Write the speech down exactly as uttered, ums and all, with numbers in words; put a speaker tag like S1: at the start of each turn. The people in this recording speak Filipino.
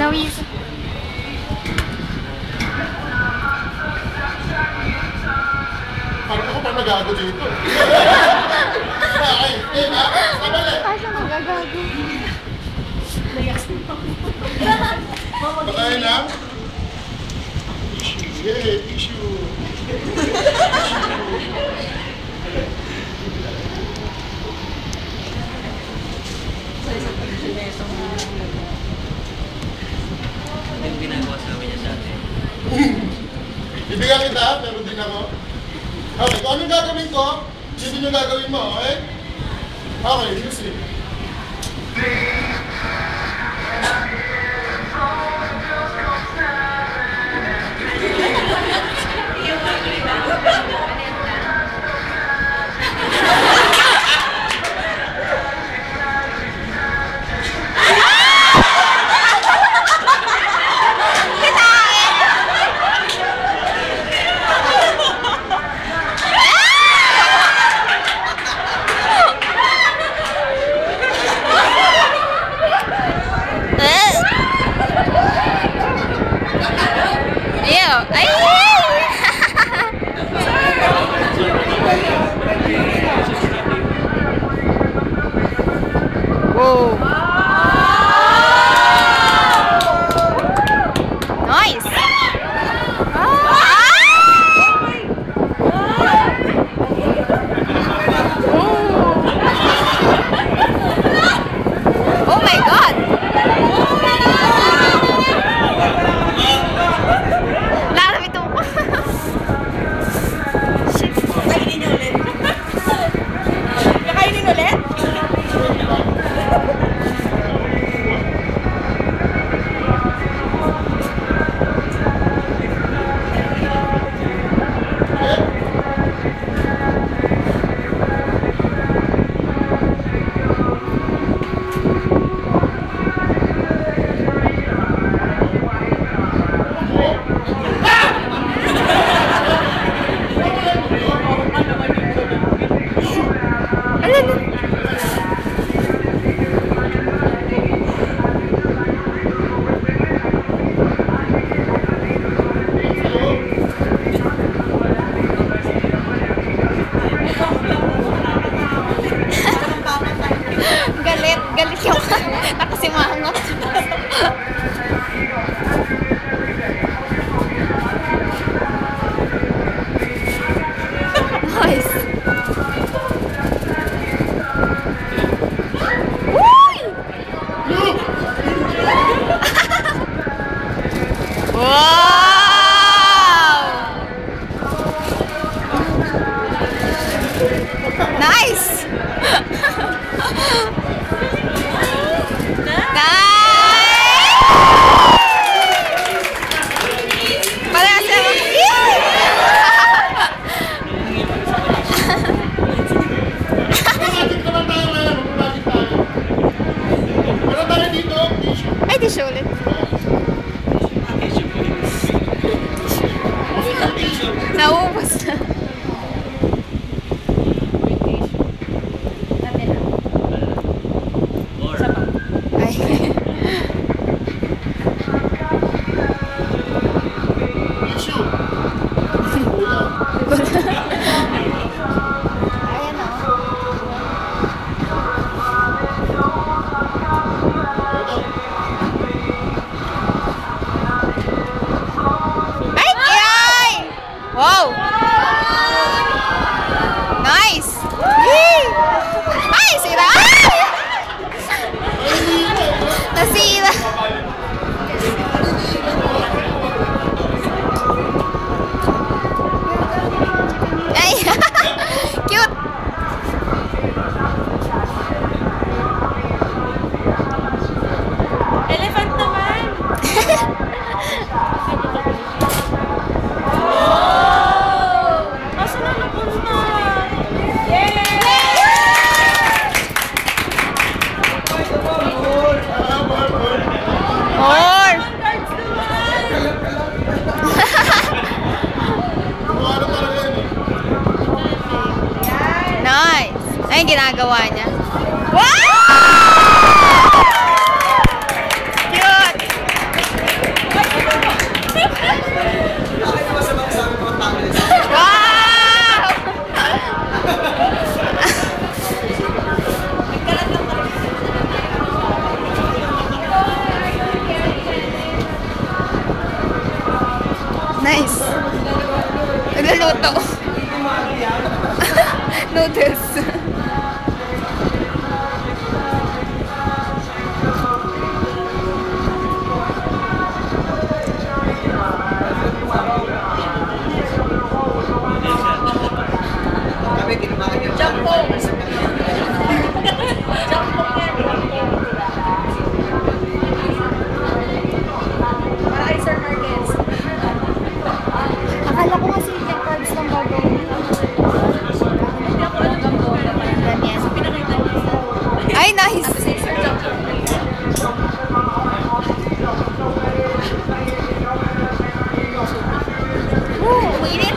S1: Nawis.
S2: Parang ako pa nagago dito. Ay, eh, ha? Sabali.
S1: Ay, siya magagago.
S2: Bakain lang. Yay, tissue.
S3: Yung ginagawa sa amin niya sa atin.
S2: Bibigyan kita, pero din ako. Okay, kung anong gagawin ko, yun yung gagawin mo, okay? Okay, music.
S1: Whoa. Nice. Oh my God. Lahat ito. Shit.
S4: Kainin niyo ulit. Kakainin ulit?
S1: Galit, galit yung nakasimangot. Nice. Uy! Wow! Nice! Ay, di siya ulit. Naubos na. Ay. Ayan o. Ay! Ay! Wow! Nice! Yee! Ay! Sira! Ay! Nasira! Ay! Cute!
S4: Elephant naman! Asa na napunta? Yay!
S1: More!
S4: Cards naman!
S1: Nice! Ay, yung ginagawa niya. Wow! Cute! Minuto. Noodles.
S4: Jampong. Jampong yan. Para kay Sir Marquez.
S1: Akala ko kasi yung cards lang gagawin.
S4: Hindi ako alam ang bola.
S1: Ganyan.
S4: Pinakita niya sa...
S1: Ay, nice.
S4: Si Sir Jampong.
S1: Woo, umiinit.